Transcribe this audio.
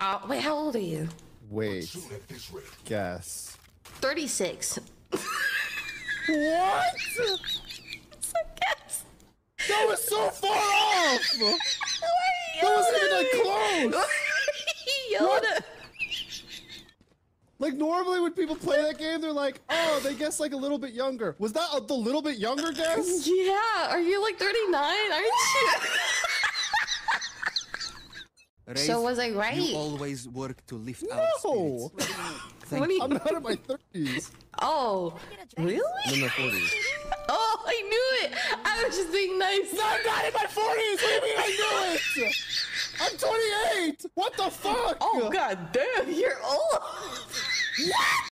Wait, how old are you? Wait. Guess. 36. What? It's a guess. That was so far off! That wasn't even like close! Yoda. Like normally when people play that game, they're like, oh, they guess like a little bit younger. Was that the little bit younger guess? Yeah, are you like 39? Aren't you? So was I right? You always work to lift out No! spirits. What do you... I'm not in my 30s. Oh, really? I'm in my 40s. Oh, I knew it! I was just being nice. No, I'm not in my 40s! What do you mean I knew it? I'm 28! What the fuck? Oh, god damn, you're old! What?